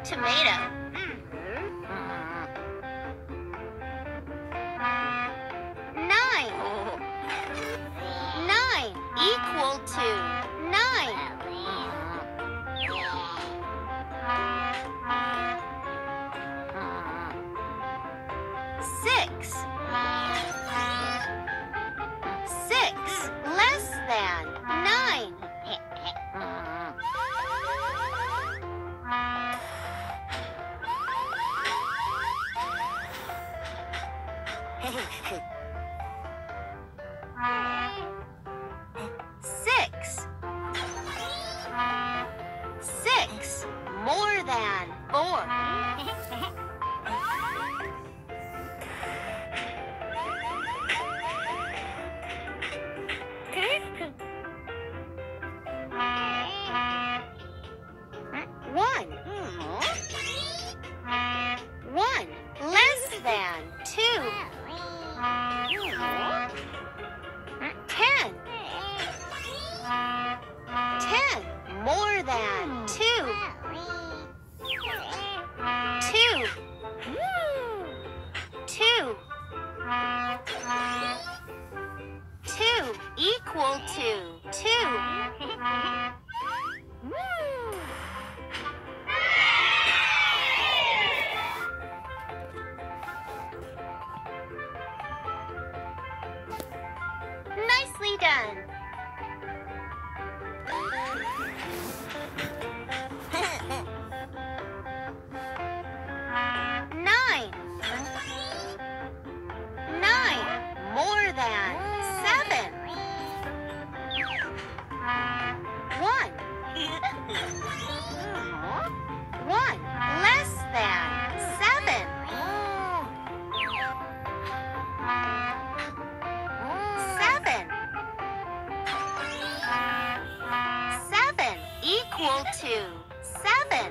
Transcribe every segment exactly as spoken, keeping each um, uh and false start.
tomato. Nine. Nine equal to nine. Six. Six less than nine. Six. Six more than four. One. One less than two. Ten. Ten more than two. Two. Two. Two equal to two. Nicely done. Nine. Nine more than seven. One. One less than seven. Seven. Seven equal to seven.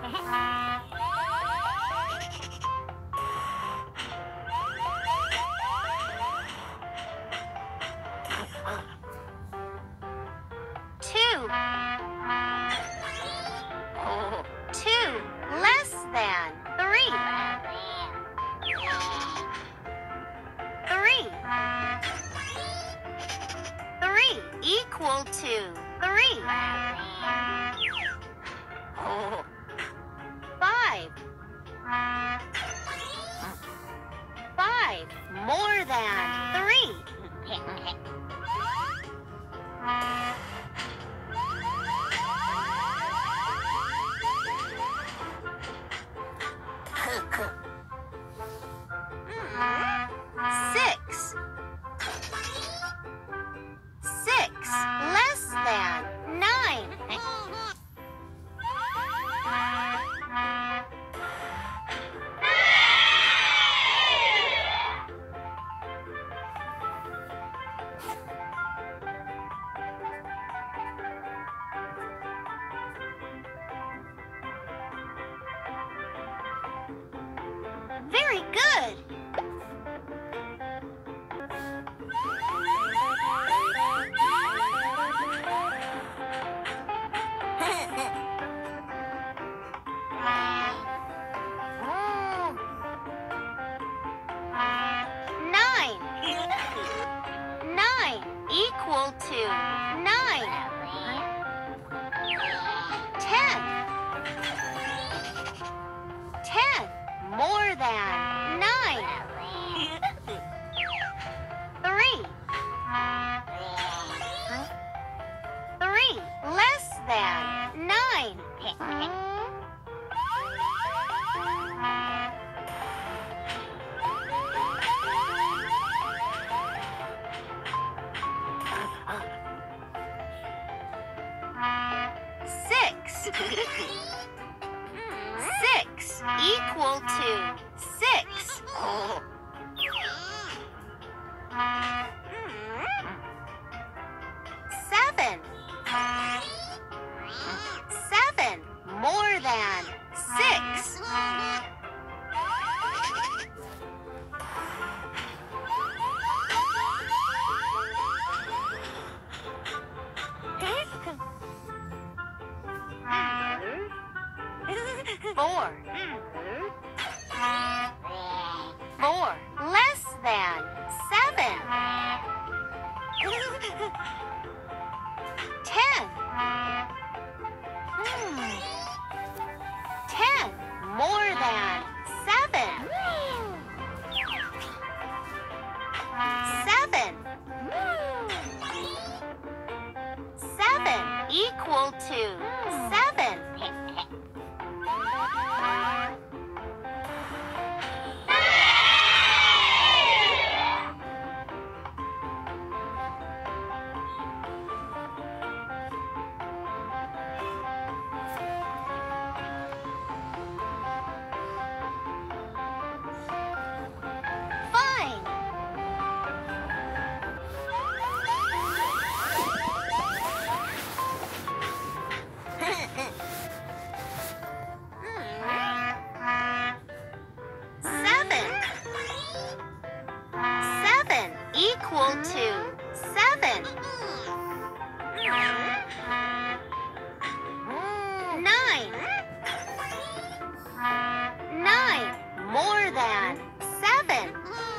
Two. Two less than three. Three. Three equal to three. Five. Five more than three. Six. Six less than nine. Very good. Nine. Nine equal to nine. Ten. Ten more than nine. Three. Three less than nine. Six. Six equal to six. Seven. Seven more than six. Four. Four. Less than seven. Ten. Hmm. Ten. More than seven. Seven. Seven equal to seven. Fine. Seven. Seven equal to seven. Nine. Nine more than seven.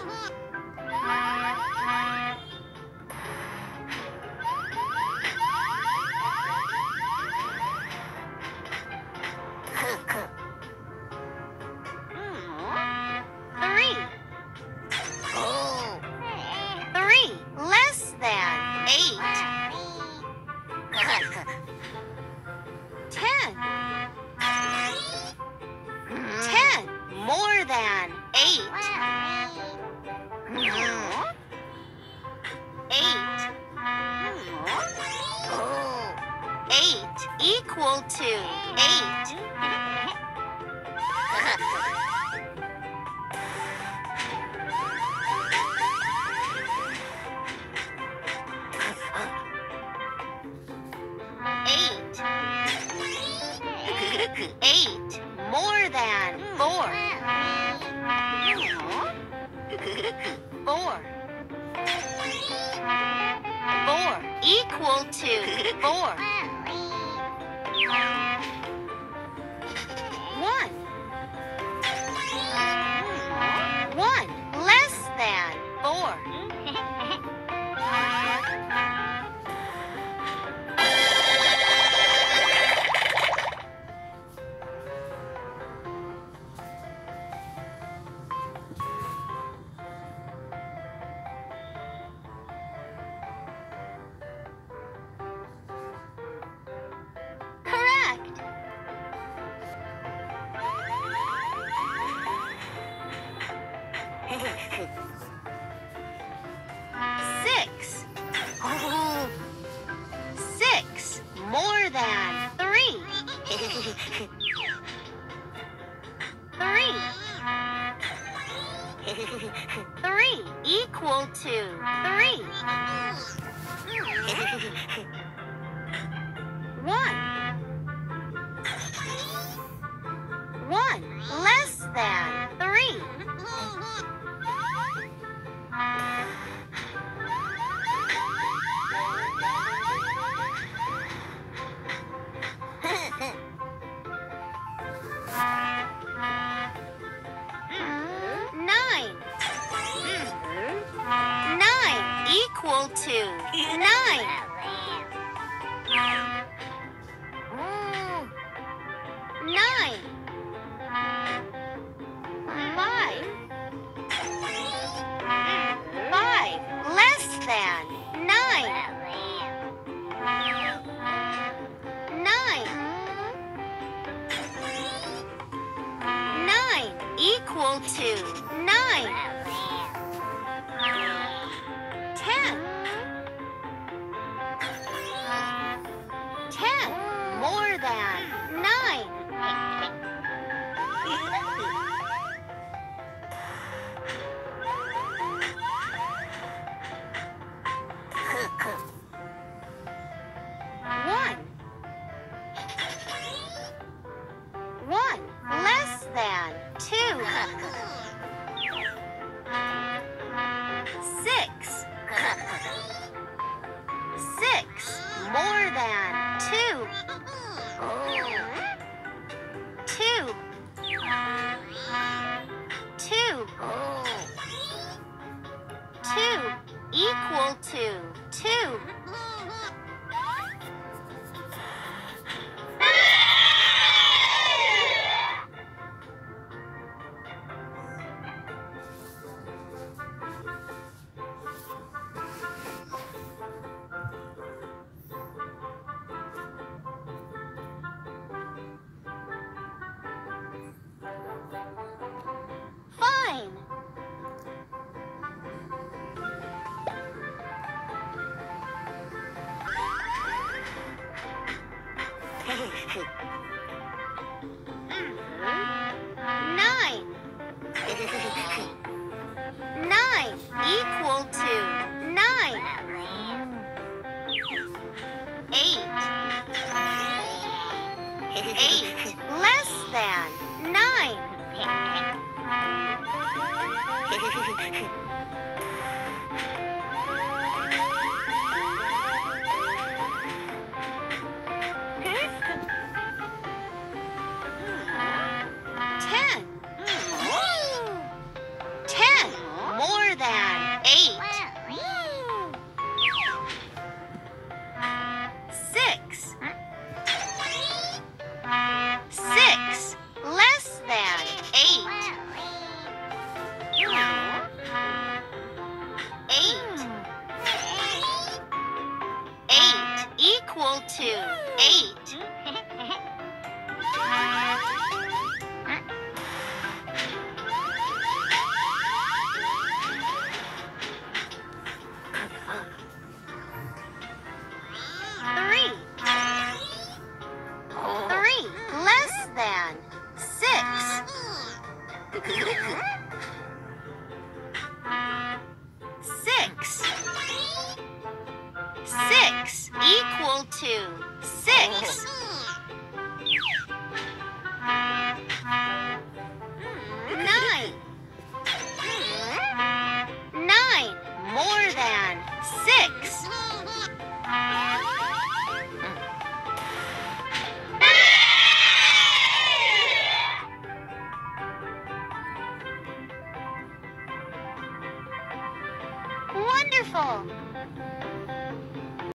Three. Three less than eight. Ten. Ten more than eight. Eight. Eight equal to eight. Eight. Eight more than four. Four. Four equal to four. One. One less than four. Correct. Six. Six more than three. Three. Three equal to three. One. One less than three. Nine. Nine equal to nine. Nine. Five. Five less than nine. Nine. Nine equal to nine. Ten. Ten more than nine. One. One less than two. Six. Six more than two. Two Nine. Nine equal to nine. Eight. Eight less than nine. Ten. Ten more than eight. Six. Six less than eight. Eight. Eight equal to eight. Three. Three less than six. Six. Six equal to six.